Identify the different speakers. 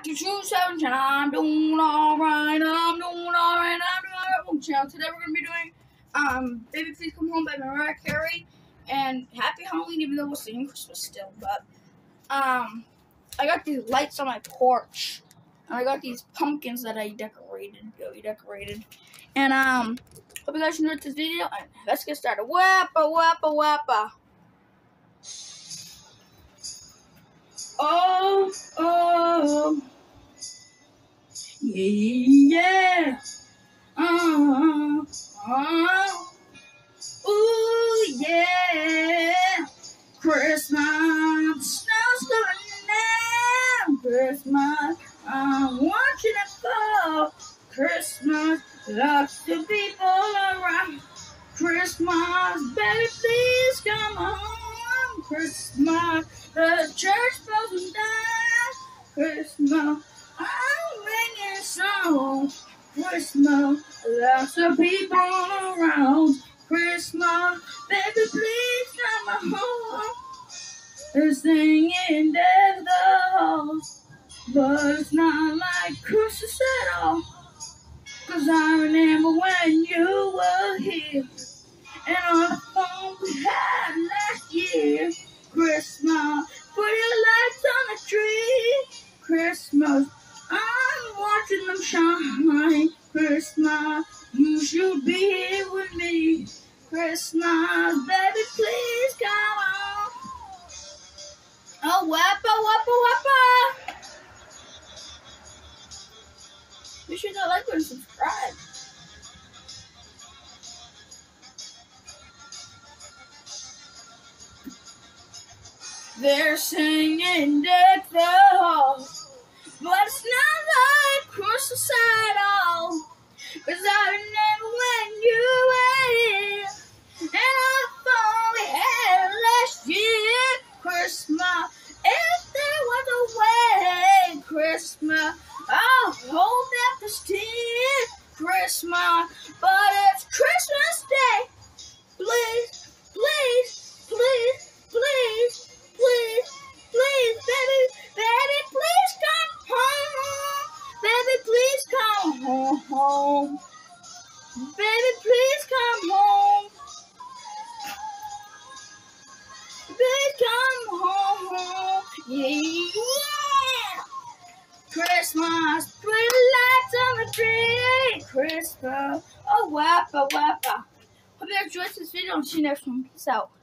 Speaker 1: back to 217. I'm doing alright. Channel. Today we're gonna be doing Baby Please Come Home by Mariah Carey and Happy Halloween, even though we're singing Christmas still. But I got these lights on my porch, and I got these pumpkins that I decorated. And hope you guys enjoyed this video, and let's get started. Wappa. Oh, yeah. Ooh, yeah. Christmas, snow's coming down. Christmas, I'm watching it fall. Christmas, lots of people around. Christmas, baby, please come home. Christmas, the church bells down. Christmas, I'm ringing songs. Christmas, lots of people around. Christmas, baby, please come home. They're singing dead bells, but it's not like Christmas at all. 'Cause I remember when you were here, and on the phone we had last year. Christmas, put your lights on the tree. Christmas, I'm watching them shine. Christmas, you should be here with me. Christmas, baby, please come on. Oh, wappa. Be sure to like and subscribe. They're singing deck the halls, but it's not like Christmas at all. 'Cause I remember when you were here, and I thought we had last year. Christmas, if there was a way. Christmas, I'll hold back the tears. Christmas, but it's Christmas Day. Please, baby, please come home. Baby, please come home. Baby, please come home. Please come home. Yeah. Christmas, put lights on the tree. Christmas, oh wappa. Hope you enjoyed this video and see you next one. Peace out.